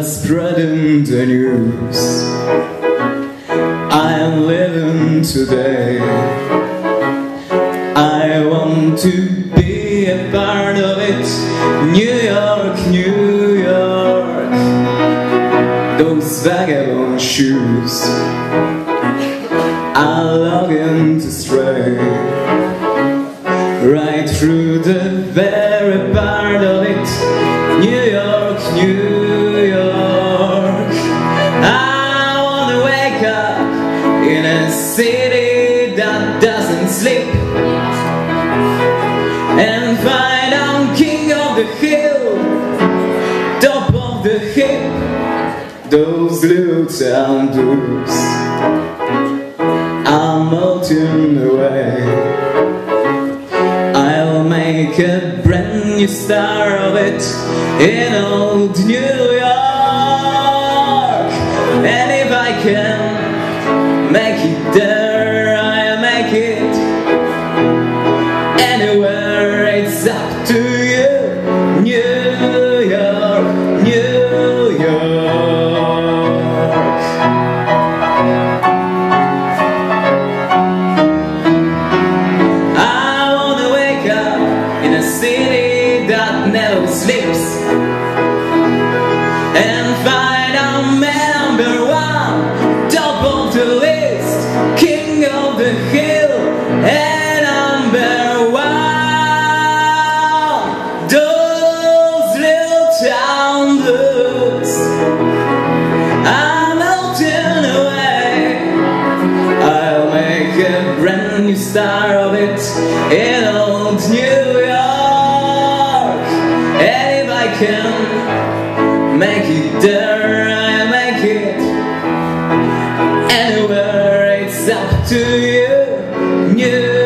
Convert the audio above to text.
spreading the news. I am living today. I want to be a part of it. New York, New York, those vagabond shoes are longing to stray right through the very part of it. New York, New York. I wanna wake up in a city that doesn't sleep and find I'm king of the hill, top of the heap. Those little town blues are melting away. I'll make a brand new star of it in old New York. And if I can make it there, I'll make it anywhere. It's up to you. New York, New York. I wanna wake up in a city that never sleeps and find I'm number one, top of the list, king of the hill, and number one. Those little town blues are melting away. I'll make a brand new star of it in old New York. And if I can make it there, I'll make it anywhere. It's up to you, New